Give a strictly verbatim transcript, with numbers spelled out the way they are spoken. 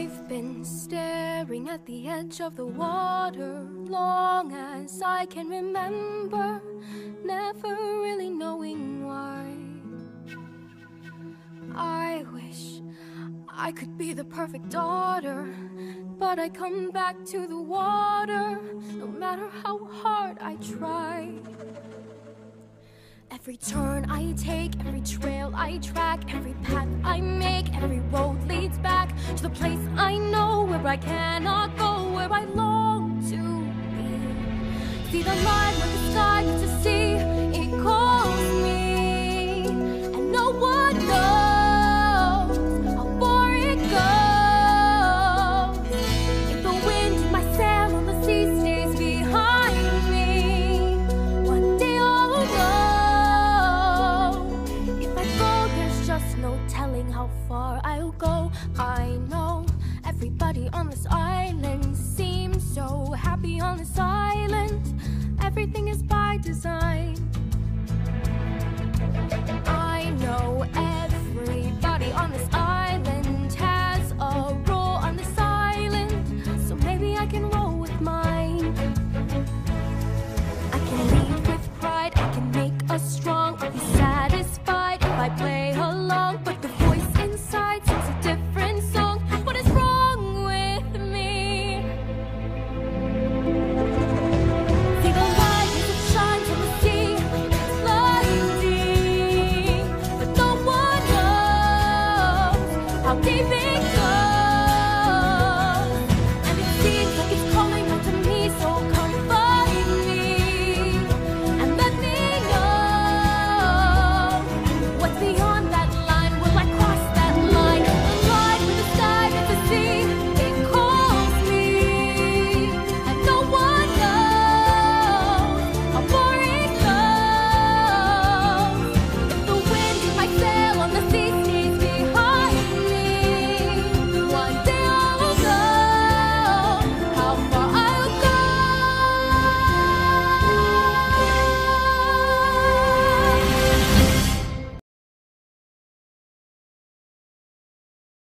I've been staring at the edge of the water long as I can remember, never really knowing why. I wish I could be the perfect daughter, but I come back to the water no matter how hard I try. Every turn I take, every trail I track, every path I make, every road leads back to the place I know where I cannot go, where I long to be. See the line where the sky gets to see, it calls me, and no one knows how far it goes. If the wind in my sail on the sea stays behind me, one day I'll know. If I go, there's just no telling how far I'll go. I know everybody on this island seems so happy on this island. Everything is by design.